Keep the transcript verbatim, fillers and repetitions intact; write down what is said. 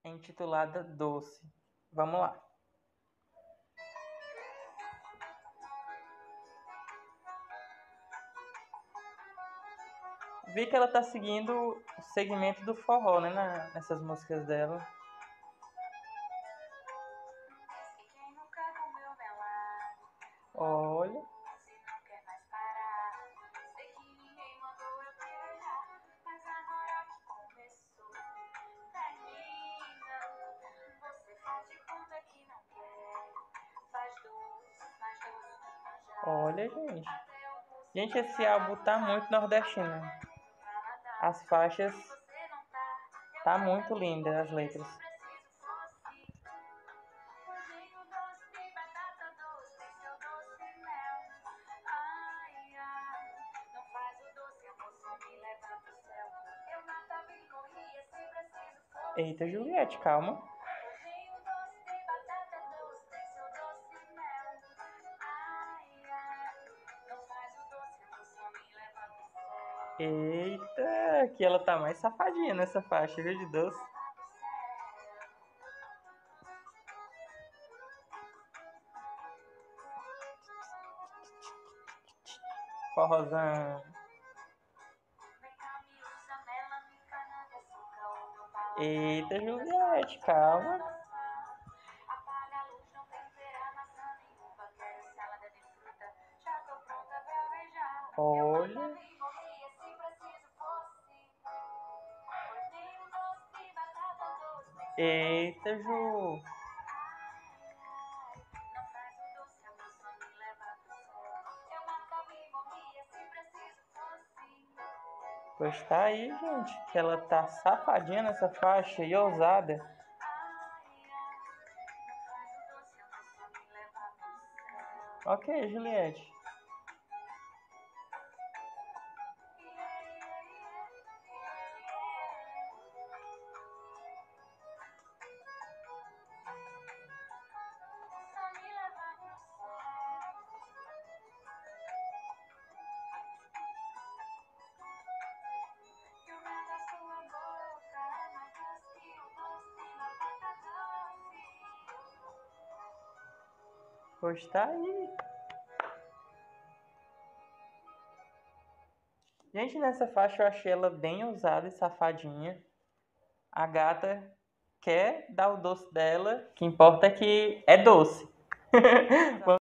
intitulada Doce. Vamos lá. Vi que ela tá seguindo o segmento do forró, né, na- nessas músicas dela. Olha. Olha, gente. Gente, esse álbum tá muito nordestino. As faixas tá muito linda, as letras. Eita, Juliette, calma. Eita, que ela tá mais safadinha nessa faixa, viu, de doce. Forrozão. Eita, Juliette, calma. Olha. Eita, Ju. Pois tá aí, gente, que ela tá safadinha nessa faixa e ousada. Ok, Juliette. Pois tá aí. Gente, nessa faixa eu achei ela bem ousada e safadinha. A gata quer dar o doce dela, o que importa é que é doce.